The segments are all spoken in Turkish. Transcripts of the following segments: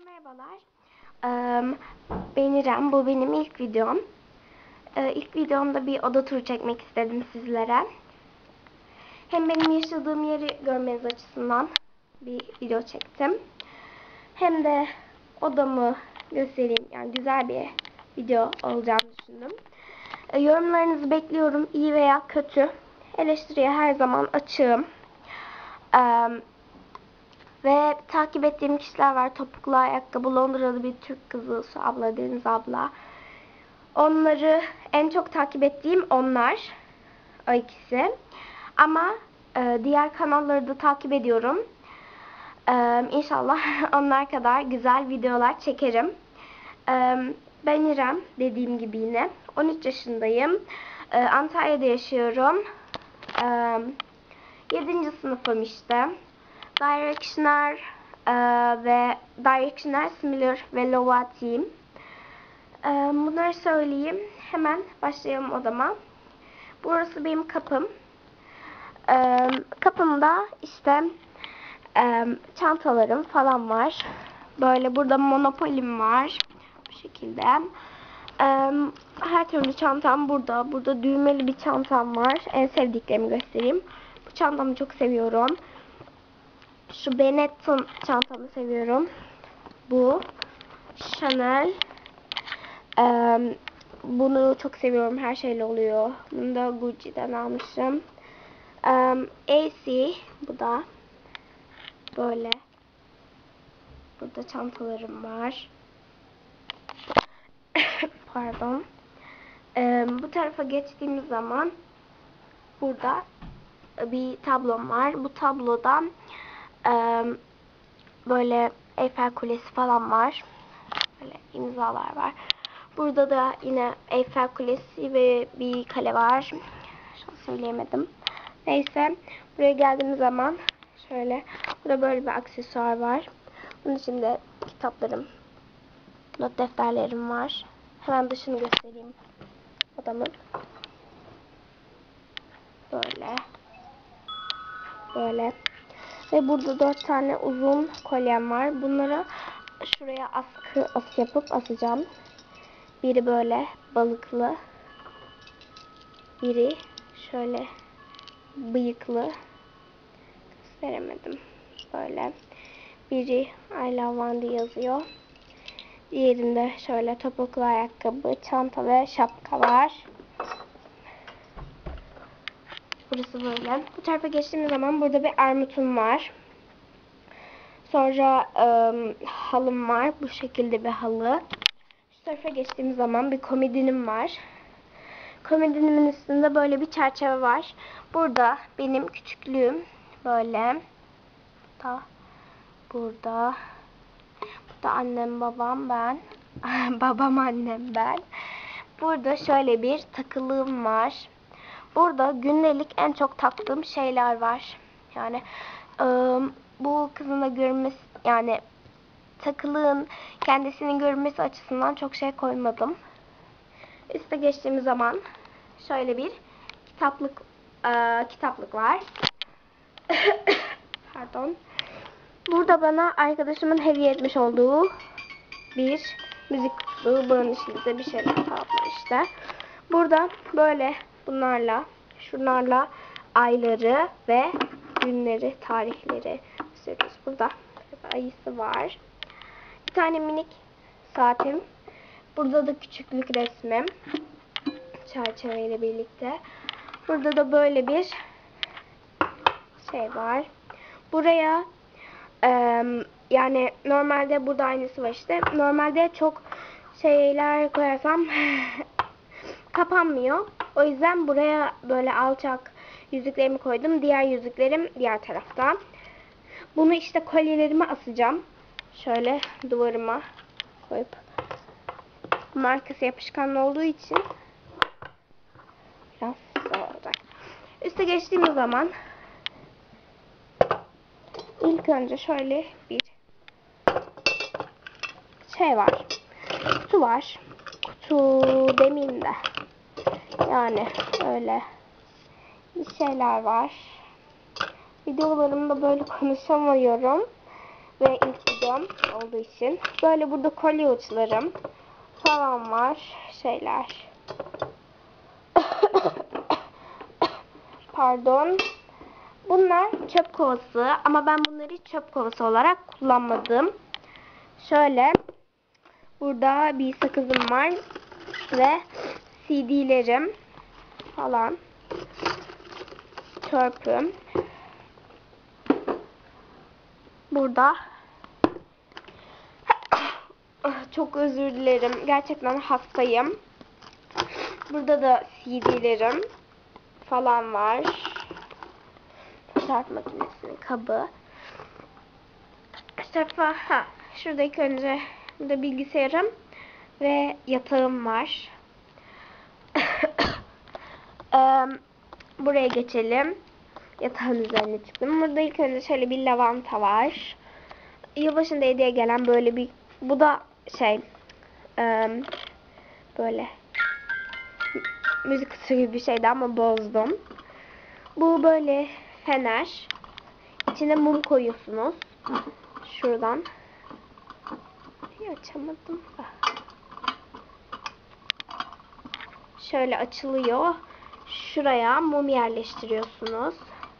Merhabalar. Ben İrem. Bu benim ilk videom. İlk videomda bir oda turu çekmek istedim sizlere. Hem benim yaşadığım yeri görmeniz açısından bir video çektim. Hem de odamı göstereyim. Yani güzel bir video olacağını düşündüm. Yorumlarınızı bekliyorum. İyi veya kötü. Eleştiriye her zaman açığım. Ve takip ettiğim kişiler var. Topuklu ayakkabı, Londralı bir Türk kızı, Su abla, Deniz abla. Onları en çok takip ettiğim onlar. O ikisi. Ama diğer kanalları da takip ediyorum. İnşallah onlar kadar güzel videolar çekerim. Ben İrem, dediğim gibi yine. 13 yaşındayım. Antalya'da yaşıyorum. 7. sınıfım işte. Directioner, Similar ve Lova Team. Bunları söyleyeyim. Hemen başlayalım odama. Burası benim kapım. Kapımda işte çantalarım falan var. Böyle burada Monopoly'm var. Bu şekilde. Her türlü çantam burada. Burada düğmeli bir çantam var. En sevdiklerimi göstereyim. Bu çantamı çok seviyorum. Şu Benetton çantamı seviyorum. Bu Chanel. Bunu çok seviyorum. Her şeyle oluyor. Bunu da Gucci'den almışım. AC. Bu da böyle. Burada çantalarım var. Pardon. Bu tarafa geçtiğimiz zaman burada bir tablom var. Bu tabloda böyle Eyfel Kulesi falan var. Böyle imzalar var. Burada da yine Eyfel Kulesi ve bir kale var. Şu an söyleyemedim. Neyse. Buraya geldiğimiz zaman şöyle. Burada böyle bir aksesuar var. Bunun içinde kitaplarım, not defterlerim var. Hemen dışını göstereyim odamın. Böyle. Böyle. Ve burada 4 tane uzun kolyem var. Bunları şuraya askı yapıp asacağım. Biri böyle balıklı. Biri şöyle bıyıklı. Gösteremedim. Böyle. Biri I love Wendy yazıyor. Diğerinde şöyle topuklu ayakkabı, çanta ve şapka var. Burası böyle. Bu tarafa geçtiğimiz zaman burada bir armutum var. Sonra halım var. Bu şekilde bir halı. Şu tarafa geçtiğimiz zaman bir komodinim var. Komodinimin üstünde böyle bir çerçeve var. Burada benim küçüklüğüm böyle. Burada annem, babam, ben. Babam, annem, ben. Burada şöyle bir takılığım var. Burada gündelik en çok taktığım şeyler var. Yani bu kızın da görünmesi, yani takılığın kendisinin görünmesi açısından çok şey koymadım. Üste geçtiğimiz zaman şöyle bir kitaplık var. Pardon. Burada bana arkadaşımın hediye etmiş olduğu bir müzik kutusu. Bunun içinde bir şeyler falan var işte. Burada böyle bunlarla, şunlarla ayları ve günleri, tarihleri gösteriyoruz. Burada bir ayısı var. Bir tane minik saatim. Burada da küçüklük resmim. Çerçeveyle birlikte. Burada da böyle bir şey var. Buraya yani normalde burada aynısı var işte. Normalde çok şeyler koyarsam kapanmıyor. O yüzden buraya böyle alçak yüzüklerimi koydum. Diğer yüzüklerim diğer tarafta. Bunu işte kolyelerime asacağım. Şöyle duvarıma koyup. Markası yapışkanlı olduğu için biraz zor olacak. Üste geçtiğimiz zaman ilk önce şöyle bir şey var. Kutu var. Kutu demeyeyim de. Yani öyle bir şeyler var. Videolarımda böyle konuşamıyorum. Ve ilk pardon olduğu için. Böyle burada kolye uçlarım falan var. Şeyler. Pardon. Bunlar çöp kovası ama ben bunları hiç çöp kovası olarak kullanmadım. Şöyle burada bir sakızım var ve CD'lerim falan. Törpüm. Burada çok özür dilerim. Gerçekten hastayım. Burada da CD'lerim falan var. Fotoğraf makinesinin kabı. Şuradaki önce burada bilgisayarım ve yatağım var. Buraya geçelim. Yatağın üzerine çıktım. Burada ilk önce şöyle bir lavanta var. Yılbaşında hediye gelen böyle bir, bu da böyle müzik kutusu gibi bir şeydi ama bozdum. Bu böyle fener. İçine mum koyuyorsunuz. Şuradan. Açamadım. Şöyle açılıyor. Şuraya mum yerleştiriyorsunuz.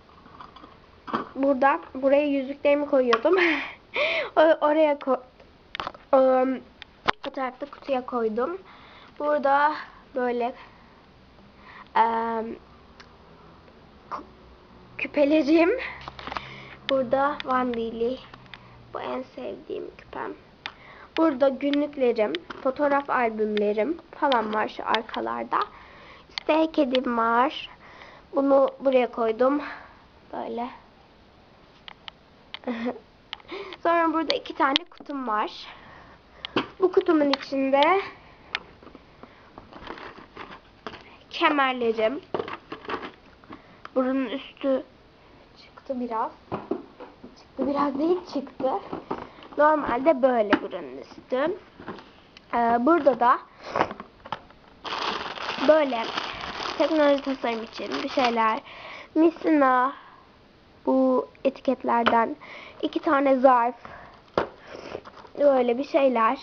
Buraya yüzüklerimi koyuyordum. Oraya fotoğrafta kutuya koydum. Burada böyle küpelerim. Burada Vandili. Bu en sevdiğim küpem. Burada günlüklerim, fotoğraf albümlerim falan var şu arkalarda. İşte kedim var. Bunu buraya koydum. Böyle. Sonra burada 2 tane kutum var. Bu kutumun içinde kemerlerim. Bunun üstü çıktı biraz. Çıktı biraz değil, çıktı. Normalde böyle buranın üstü. Burada da böyle teknoloji tasarım için bir şeyler. Misina, bu etiketlerden 2 tane zarf. Böyle bir şeyler.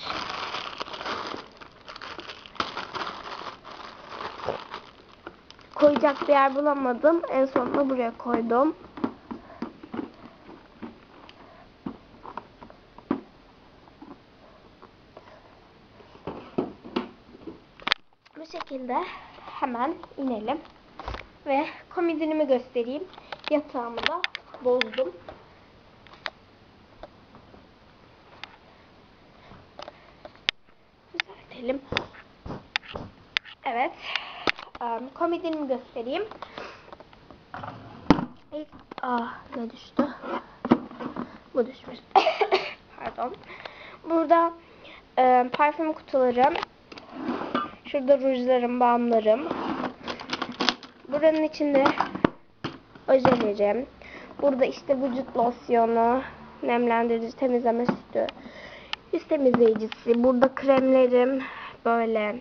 Koyacak bir yer bulamadım. En sonunda buraya koydum. Bu şekilde hemen inelim. Ve komodinimi göstereyim. Yatağımı da bozdum. Düzeltelim. Evet. Komodinimi göstereyim. Ne düştü? Bu düşmüş. Pardon. Burada parfüm kutularım. Şurada rujlarım, balmlarım. Buranın içinde ojelerim. Burada işte vücut losyonu, nemlendirici, temizleme sütü, yüz temizleyicisi. Burada kremlerim böyle.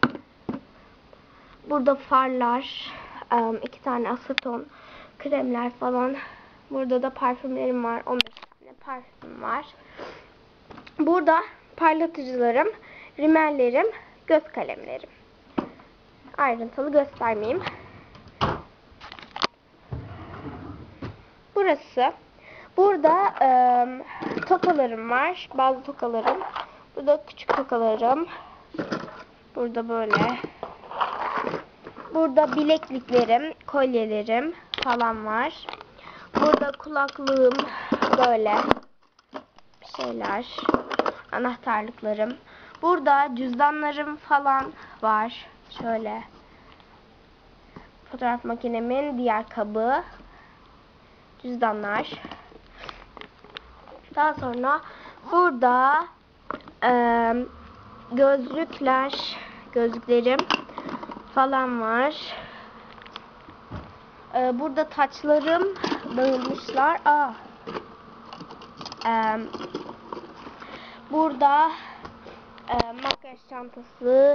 Burada farlar, 2 tane aseton kremler falan. Burada da parfümlerim var. 15 tane parfüm var. Burada parlatıcılarım, rimellerim, göz kalemlerim. Ayrıntılı göstermeyeyim. Burası. Burada tokalarım var. Bazı tokalarım. Burada küçük tokalarım. Burada böyle. Burada bilekliklerim, kolyelerim falan var. Burada kulaklığım, böyle şeyler. Anahtarlıklarım. Burada cüzdanlarım falan var. Şöyle. Fotoğraf makinemin diğer kabı. Cüzdanlar. Daha sonra burada gözlüklerim falan var. Burada taçlarım dağılmışlar. Burada makyaj çantası,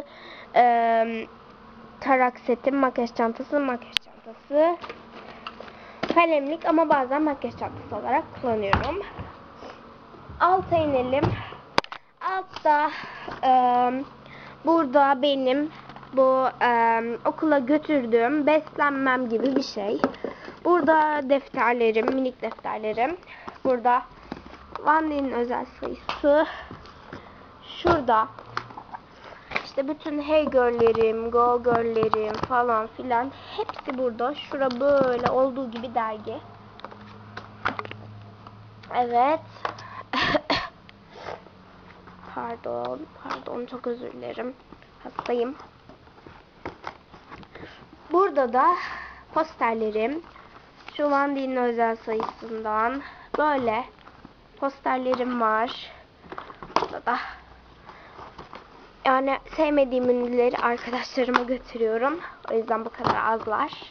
tarak setim, makyaj çantası, kalemlik ama bazen makyaj çantası olarak kullanıyorum. alta inelim. Altta burada benim bu okula götürdüğüm beslenmem gibi bir şey. Burada defterlerim, minik defterlerim. Burada Vandy'nin özel sayısı. Şurada işte bütün Hey Girl'lerim, Go Girl'lerim falan filan hepsi burada. Şura böyle olduğu gibi dergi. Evet. Pardon çok özür dilerim. Hastayım. Burada da posterlerim. Şu Vandy'nin özel sayısından böyle posterlerim var. Burada da yani sevmediğim ünlüleri arkadaşlarıma götürüyorum. O yüzden bu kadar azlar.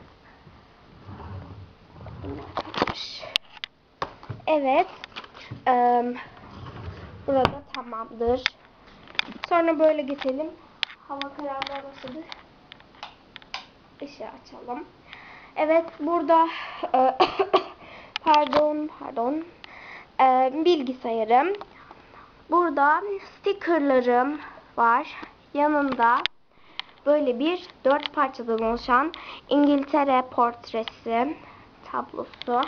Evet. Burada tamamdır. Sonra böyle geçelim. Hava kararmaya başladı. Işığı açalım. Evet burada pardon bilgisayarım. Burada stickerlarım var. Yanında böyle bir 4 parçadan oluşan İngiltere portresi tablosu.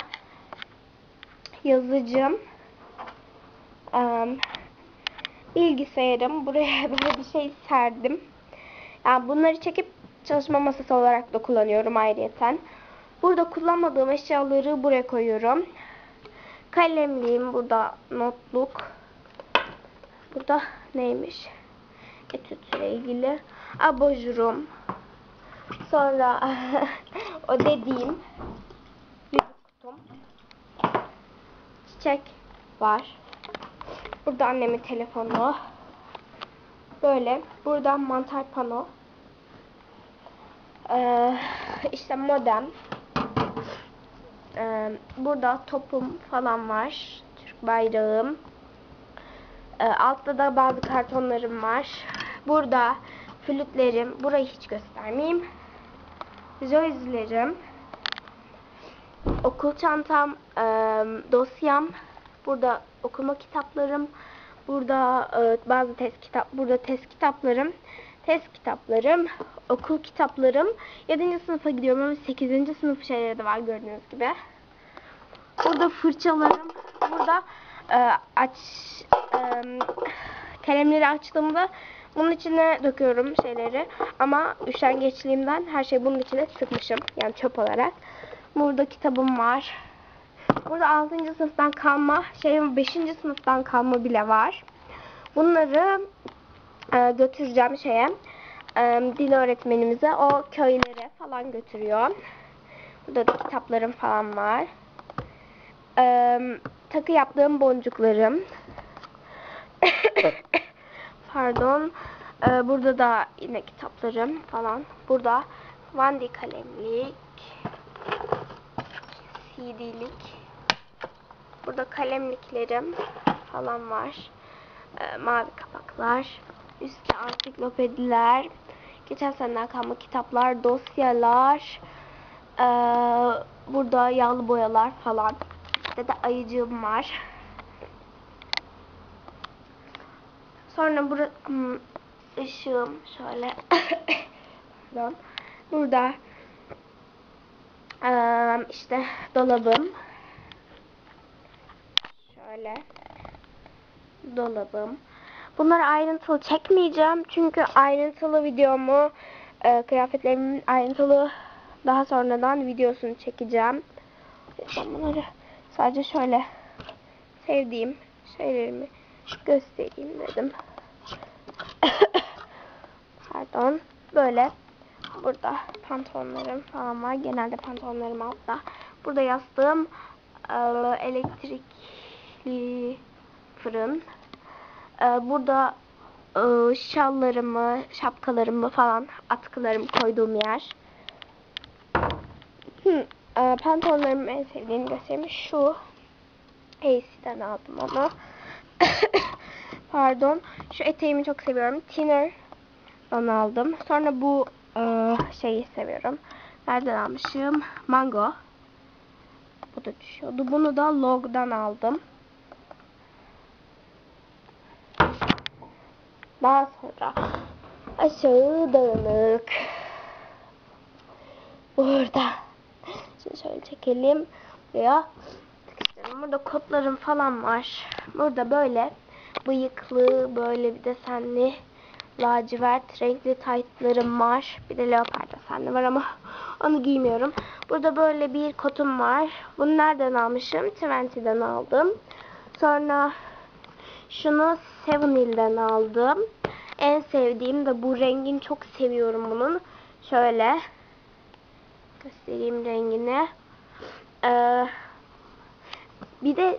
Yazıcım. Bilgisayarım. Buraya böyle bir şey serdim. Yani bunları çekip çalışma masası olarak da kullanıyorum ayrıyeten. Burada kullanmadığım eşyaları buraya koyuyorum. Kalemliğim, burada notluk. Burada neymiş? Etütle ilgili. Abajurum. Sonra o dediğim bir kutum. Çiçek var. Burada annemin telefonu. Böyle. Burada mantar pano. İşte modem. Burada topum falan var. Türk bayrağım. Altta da bazı kartonlarım var. Burada flütlerim. Burayı hiç göstermeyeyim. Jojlerim. Okul çantam. Dosyam. Burada okuma kitaplarım. Burada bazı test kitaplarım, okul kitaplarım. 7. sınıfa gidiyorum ama 8. sınıf şeyleri de var gördüğünüz gibi. Burada fırçalarım. Burada kalemleri açtığımda bunun içine döküyorum şeyleri. Ama üşengeçliğimden her şeyi bunun içine sıkmışım. Yani çöp olarak. Burada kitabım var. Burada 6. sınıftan kalma, 5. sınıftan kalma bile var. Bunları götüreceğim dil öğretmenimize. O köylere falan götürüyor. Burada da kitaplarım falan var. Takı yaptığım boncuklarım. Pardon. Burada da yine kitaplarım falan. Burada Vandy kalemlik. CD'lik. Burada kalemliklerim falan var. Mavi kapaklar. Üstü ansiklopediler. Geçen seneden kalma kitaplar, dosyalar. Burada yağlı boyalar falan. İşte de ayıcığım var. Sonra burada ışığım şöyle. Burada işte dolabım. Şöyle. Dolabım. Bunları ayrıntılı çekmeyeceğim. Çünkü ayrıntılı videomu kıyafetlerimin ayrıntılı daha sonradan videosunu çekeceğim. Ben bunları sadece şöyle sevdiğim şeylerimi göstereyim dedim. Pardon. Böyle. Burada pantolonlarım falan var. Genelde pantolonlarım altta. Burada yastığım elektrikli fırın. Burada şallarımı, şapkalarımı falan, atkılarımı koyduğum yer. Pantolonlarımı en sevdiğim göstereyim. Şu AC'den aldım onu. Pardon. Şu eteğimi çok seviyorum. Tinner'dan aldım. Sonra bu şeyi seviyorum. Nereden almışım? Mango. Bu da düşüyordu. Bunu da Log'dan aldım. Daha sonra aşağı dağınık. Burada. Şimdi şöyle çekelim. Buraya sıkıştıralım. Burada kotlarım falan var. Burada böyle bıyıklı, böyle bir desenli lacivert renkli taytlarım var. Bir de leopar desenli var ama onu giymiyorum. Burada böyle bir kotum var. Bunu nereden almışım? Twenty'den aldım. Sonra şunu Sevenil'den aldım. En sevdiğim de bu, rengini çok seviyorum bunun. Şöyle göstereyim rengini. Bir de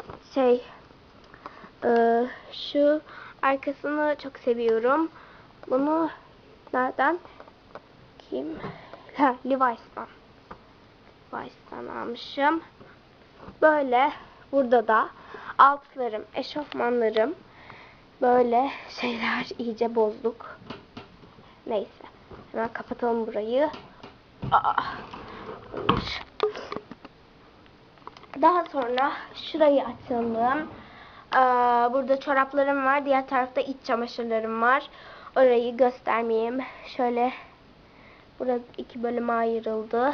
şu arkasını çok seviyorum. Bunu nereden? Kim? Ha, Levi's'tan almışım. Böyle burada da altlarım, eşofmanlarım, böyle şeyler, iyice bozduk. Neyse. Hemen kapatalım burayı. Daha sonra şurayı açalım. Burada çoraplarım var. Diğer tarafta iç çamaşırlarım var. Orayı göstermeyeyim. Şöyle burası 2 bölüme ayrıldı.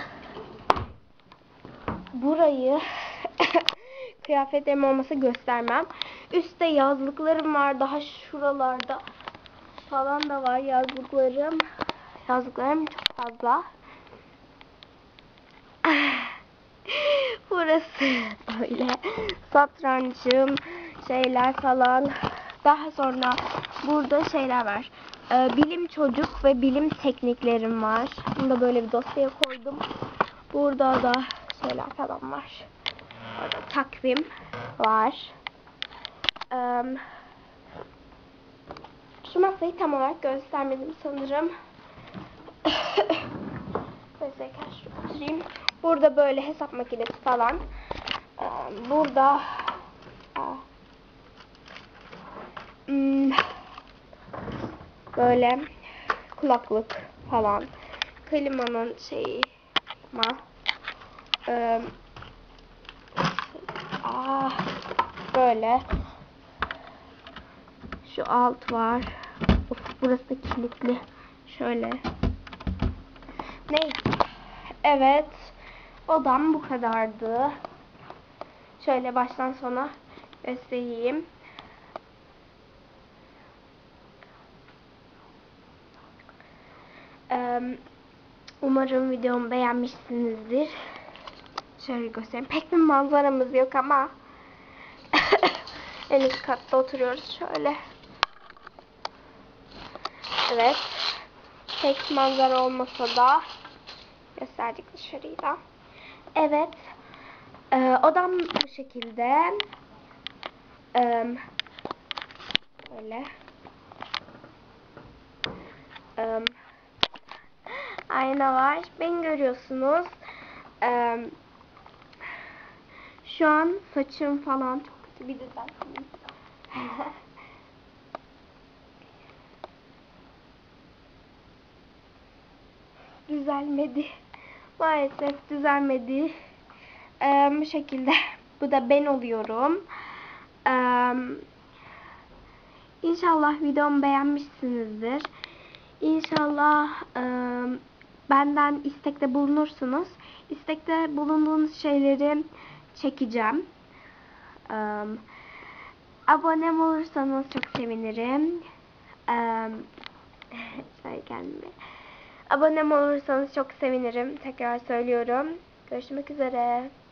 Burayı kıyafetlerim olmasa göstermem. Üstte yazlıklarım var. Daha şuralarda falan da var yazlıklarım. Yazlıklarım çok fazla. Burası öyle. Satrançım, şeyler falan. Daha sonra burada şeyler var. Bilim çocuk ve bilim tekniklerim var. Bunu da böyle bir dosyaya koydum. Burada da şeyler falan var. Orada takvim var. Şu masayı tam olarak göstermedim sanırım. Burada böyle hesap makinesi falan. Burada böyle kulaklık falan. Klimanın böyle şu alt var. Of, burası da kilitli. Şöyle. Neyse. Evet. Odam bu kadardı. Şöyle baştan sona göstereyim. Umarım videomu beğenmişsinizdir. Şöyle göstereyim. Pek bir manzaramız yok ama en üst katta oturuyoruz şöyle. Evet. Pek manzara olmasa da gösterdik dışarıyı da. Evet. Odam bu şekilde. Böyle. Ayna var. Beni görüyorsunuz. Şu an saçım falan çok kötü bir düzelteyim. Düzelmedi. Maalesef düzelmedi. Bu şekilde. Bu da ben oluyorum. İnşallah videomu beğenmişsinizdir. İnşallah benden istekte bulunursunuz. İstekte bulunduğunuz şeyleri çekeceğim. Abone olursanız çok sevinirim. Şöyle kendime. Abone olursanız çok sevinirim. Tekrar söylüyorum. Görüşmek üzere.